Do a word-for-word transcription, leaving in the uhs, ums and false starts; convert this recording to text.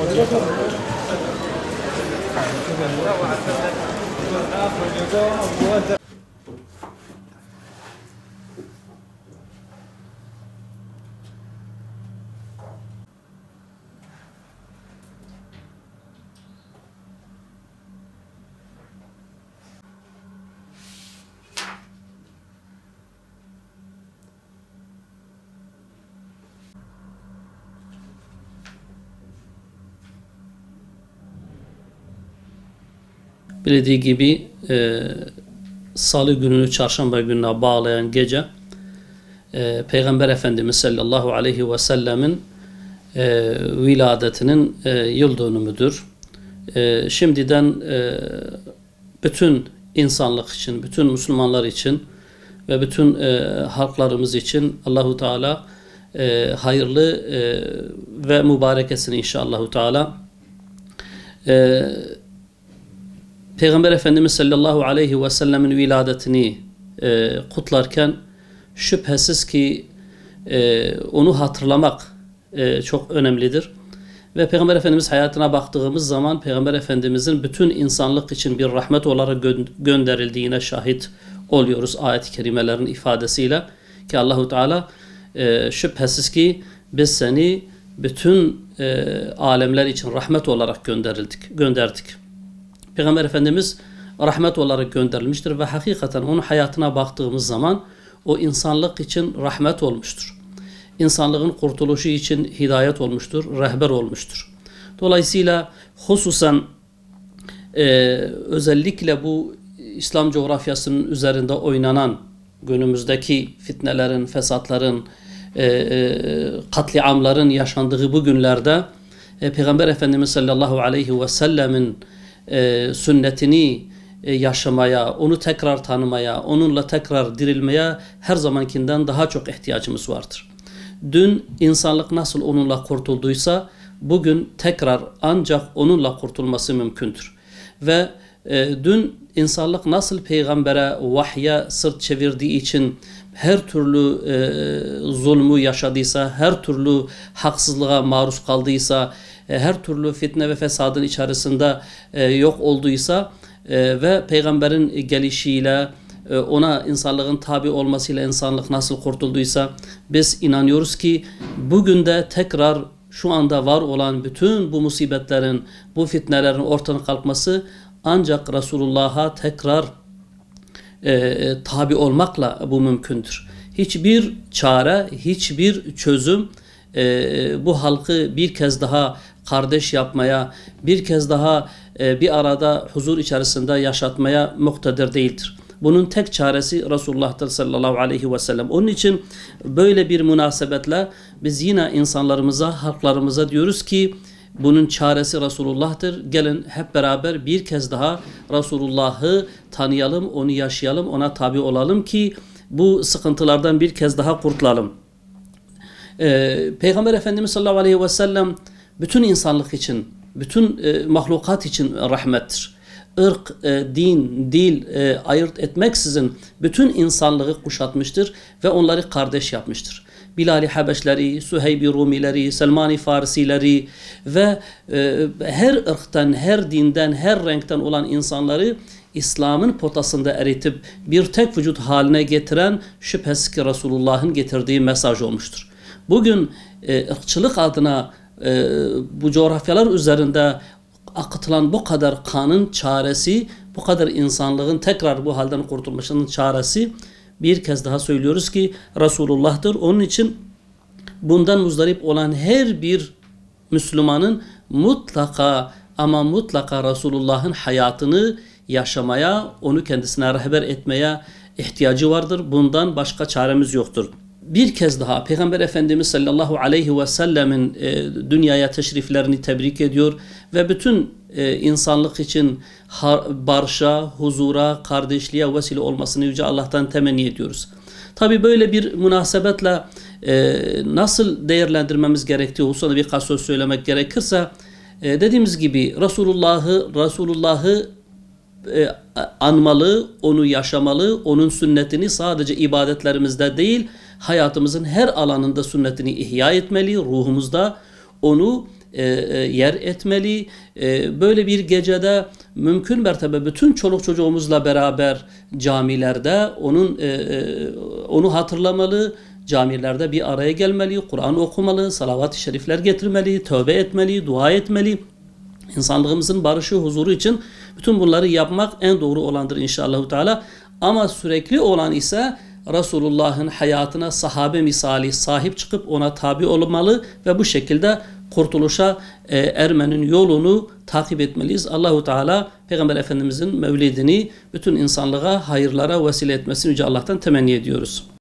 Bildiği gibi e, Salı gününü çarşamba gününe bağlayan gece e, Peygamber Efendimiz sallallahu aleyhi ve sellemin e, viladetinin e, yıl dönümüdür. E, şimdiden e, bütün insanlık için, bütün Müslümanlar için ve bütün e, halklarımız için Allahu Teala e, hayırlı e, ve mübarek etsin inşallah Teala. E, Peygamber Efendimiz sallallahu aleyhi ve sellemin viladetini e, kutlarken şüphesiz ki e, onu hatırlamak e, çok önemlidir. Ve Peygamber Efendimiz hayatına baktığımız zaman Peygamber Efendimizin bütün insanlık için bir rahmet olarak gö gönderildiğine şahit oluyoruz ayet-i kerimelerin ifadesiyle. Ki Allahu Teala e, şüphesiz ki biz seni bütün e, alemler için rahmet olarak gönderildik, gönderdik. Peygamber Efendimiz rahmet olarak gönderilmiştir ve hakikaten onun hayatına baktığımız zaman o insanlık için rahmet olmuştur. İnsanlığın kurtuluşu için hidayet olmuştur, rehber olmuştur. Dolayısıyla hususen e, özellikle bu İslam coğrafyasının üzerinde oynanan günümüzdeki fitnelerin, fesatların, e, e, katliamların yaşandığı bu günlerde e, Peygamber Efendimiz sallallahu aleyhi ve sellemin e, sünnetini e, yaşamaya, onu tekrar tanımaya, onunla tekrar dirilmeye her zamankinden daha çok ihtiyacımız vardır. Dün insanlık nasıl onunla kurtulduysa bugün tekrar ancak onunla kurtulması mümkündür. Ve e, dün insanlık nasıl peygambere, vahye sırt çevirdiği için her türlü e, zulmü yaşadıysa, her türlü haksızlığa maruz kaldıysa, e, her türlü fitne ve fesadın içerisinde e, yok olduysa e, ve peygamberin gelişiyle, e, ona insanlığın tabi olmasıyla insanlık nasıl kurtulduysa biz inanıyoruz ki bugün de tekrar şu anda var olan bütün bu musibetlerin, bu fitnelerin ortadan kalkması ancak Resulullah'a tekrar e, tabi olmakla bu mümkündür. Hiçbir çare, hiçbir çözüm e, bu halkı bir kez daha kardeş yapmaya, bir kez daha e, bir arada huzur içerisinde yaşatmaya muktedir değildir. Bunun tek çaresi Resulullah'tır sallallahu aleyhi ve sellem. Onun için böyle bir münasebetle biz yine insanlarımıza, halklarımıza diyoruz ki bunun çaresi Resulullah'tır. Gelin hep beraber bir kez daha Resulullah'ı tanıyalım, onu yaşayalım, ona tabi olalım ki bu sıkıntılardan bir kez daha kurtulalım. Ee, Peygamber Efendimiz sallallahu aleyhi ve sellem bütün insanlık için, bütün e, mahlukat için rahmettir. Irk, e, din, dil e, ayırt etmeksizin bütün insanlığı kuşatmıştır ve onları kardeş yapmıştır. Bilal-i Habeşleri, Süheyb-i Rumileri, Selman-i Farisileri ve e, her ırktan, her dinden, her renkten olan insanları İslam'ın potasında eritip bir tek vücut haline getiren şüphesiz ki Resulullah'ın getirdiği mesaj olmuştur. Bugün e, ırkçılık adına e, bu coğrafyalar üzerinde akıtılan bu kadar kanın çaresi, bu kadar insanlığın tekrar bu halden kurtulmasının çaresi bir kez daha söylüyoruz ki Resulullah'tır. Onun için bundan muzdarip olan her bir Müslümanın mutlaka ama mutlaka Resulullah'ın hayatını yaşamaya, onu kendisine rehber etmeye ihtiyacı vardır. Bundan başka çaremiz yoktur. Bir kez daha Peygamber Efendimiz sallallahu aleyhi ve sellemin e, dünyaya teşriflerini tebrik ediyor ve bütün e, insanlık için barışa, huzura, kardeşliğe vesile olmasını Yüce Allah'tan temenni ediyoruz. Tabi böyle bir münasebetle e, nasıl değerlendirmemiz gerektiği hususunda birkaç söz söylemek gerekirse e, dediğimiz gibi Resulullah'ı Resulullah'ı e, anmalı, onu yaşamalı, onun sünnetini sadece ibadetlerimizde değil hayatımızın her alanında sünnetini ihya etmeli, ruhumuzda onu e, e, yer etmeli. E, böyle bir gecede mümkün mertebe bütün çoluk çocuğumuzla beraber camilerde onun e, e, onu hatırlamalı. Camilerde bir araya gelmeli, Kur'an okumalı, salavat-ı şerifler getirmeli, tövbe etmeli, dua etmeli. İnsanlığımızın barışı, huzuru için bütün bunları yapmak en doğru olandır inşallah Teala. Ama sürekli olan ise Resulullah'ın hayatına sahabe misali sahip çıkıp ona tabi olmalı ve bu şekilde kurtuluşa e, ermenin yolunu takip etmeliyiz. Allahu Teala Peygamber Efendimizin mevlidini bütün insanlığa hayırlara vesile etmesini Yüce Allah'tan temenni ediyoruz.